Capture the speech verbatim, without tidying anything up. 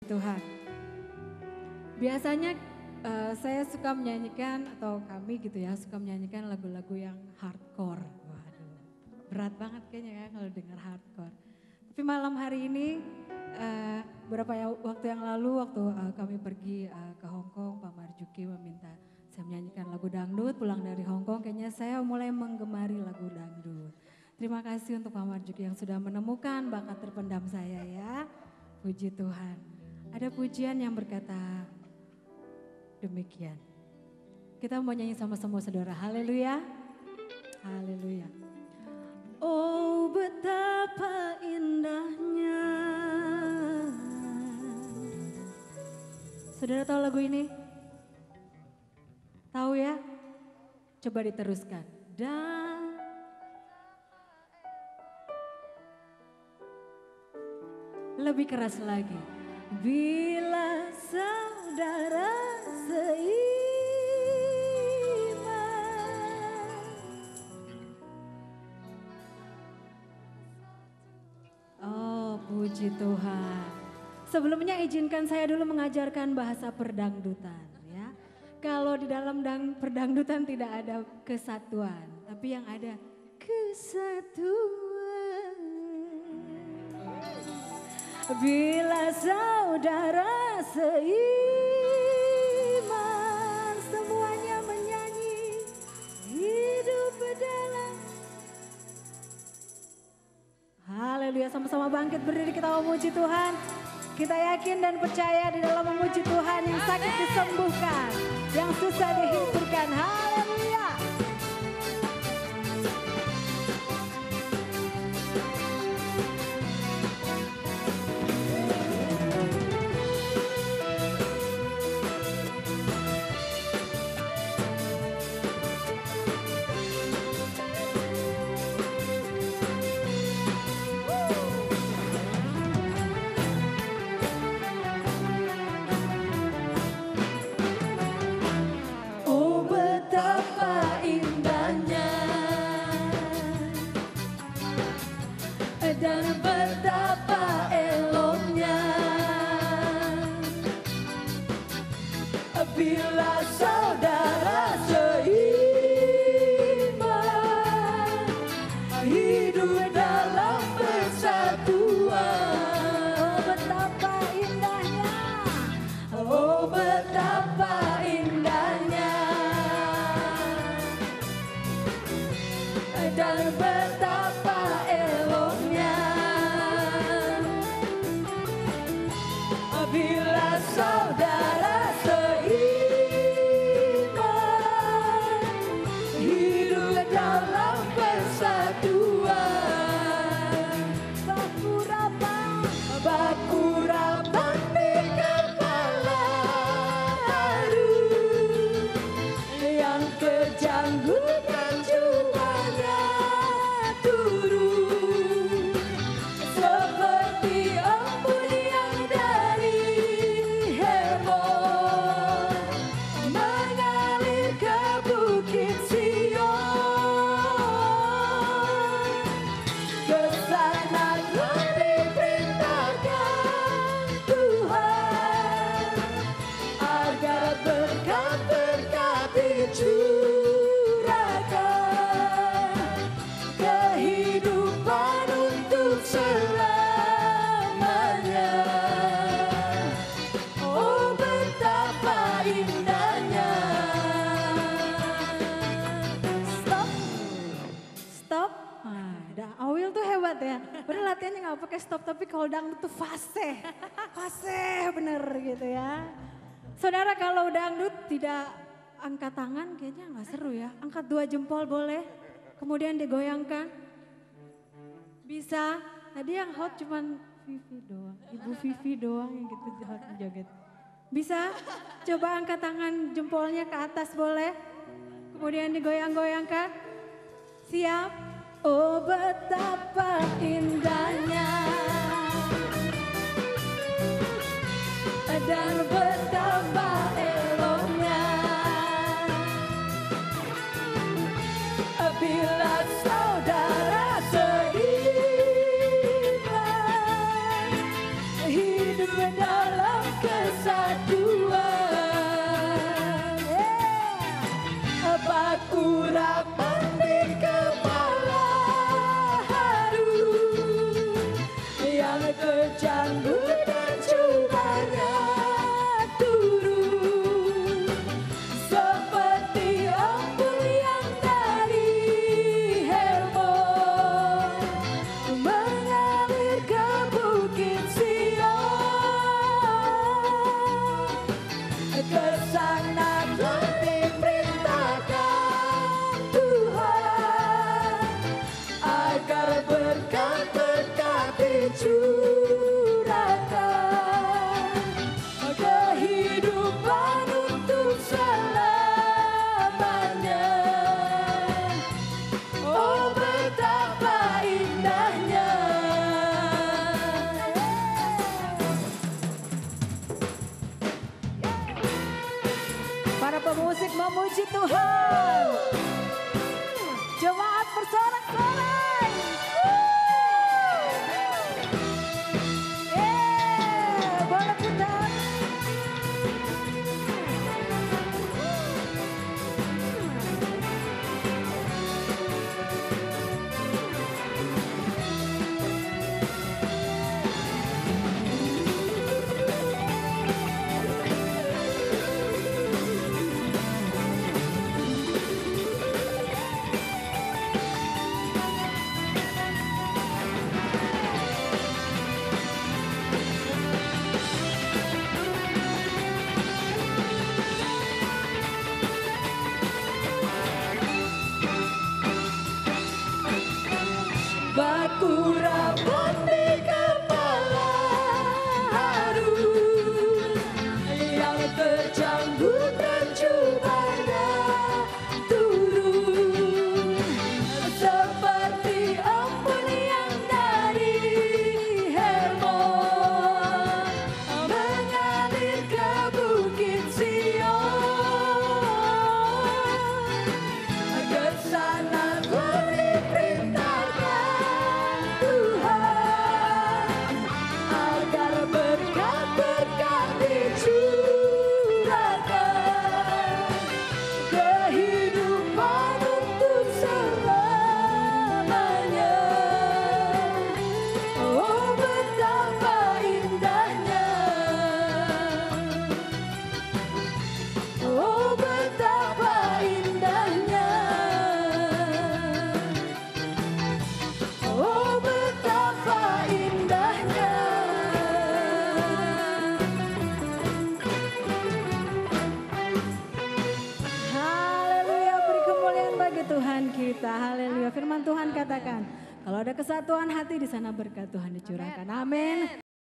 Tuhan. Biasanya uh, saya suka menyanyikan atau kami gitu ya suka menyanyikan lagu-lagu yang hardcore. Waduh, berat banget kayaknya ya kalau dengar hardcore. Tapi malam hari ini uh, beberapa ya, waktu yang lalu waktu uh, kami pergi uh, ke Hong Kong, Pak Marjuki meminta saya menyanyikan lagu dangdut. Pulang dari Hong Kong kayaknya saya mulai menggemari lagu dangdut. Terima kasih untuk Pak Marjuki yang sudah menemukan bakat terpendam saya ya. Puji Tuhan. Ada pujian yang berkata demikian. Kita mau nyanyi sama-sama saudara. Haleluya. Haleluya. Oh betapa indahnya. Saudara tahu lagu ini? Tahu ya? Coba diteruskan. Dan lebih keras lagi. Bila saudara seiman. Oh puji Tuhan. Sebelumnya izinkan saya dulu mengajarkan bahasa perdangdutan ya. Kalau di dalam dang, perdangdutan tidak ada kesatuan. Tapi yang ada kesatuan. Bila saudara seiman, semuanya menyanyi hidup dalam. Haleluya, sama-sama bangkit berdiri kita memuji Tuhan. Kita yakin dan percaya di dalam memuji Tuhan yang sakit disembuhkan, yang susah dihiburkan. Haleluya. Dan betapa eloknya bila saudara seiman, hidup dalam persatuan. Oh betapa indahnya, oh betapa indahnya, dan betapa eloknya bila saudara seiman, hidup dalam persatuan. Baku rapat, baku rapat di kepala haru, yang kejanggutan cumanya turun seperti embun yang dari Hermon mengalir ke bukit Sion. Ke sana kau diperintahkan Tuhan agar berkat-berkat dicurahkan, kehidupan untuk selamanya. Oh betapa indahnya. Stop. Stop. Ah, dah Awil tuh hebat ya. Bener latihannya gak pakai stop, tapi kalau dangdut tuh fasih. Fasih bener gitu ya. Saudara kalau dangdut tidak angkat tangan kayaknya gak seru ya. Angkat dua jempol boleh. Kemudian digoyangkan. Bisa. Tadi yang hot cuman Vivi doang. Ibu Vivi doang yang gitu hot joget. Bisa? Coba angkat tangan jempolnya ke atas boleh. Kemudian digoyang-goyangkan. Siap? Oh betapa indahnya. Dan betapa eloknya bila saudara seiman, hidup dalam Para pemusik memuji Tuhan. Jemaat bersorak-sorai. Eh, boleh putar. Batu rabun di kepala harus yang tercambuk dan cubanya turun seperti embun yang dari Hermon mengalir ke bukit Sion. Ke sana ku diperintahkan kehidupan untuk selamanya. Oh betapa indahnya, oh betapa indahnya, oh betapa indahnya. Tuhan kita, haleluya. Firman Tuhan katakan, kalau ada kesatuan hati di sana berkat Tuhan dicurahkan. Amin.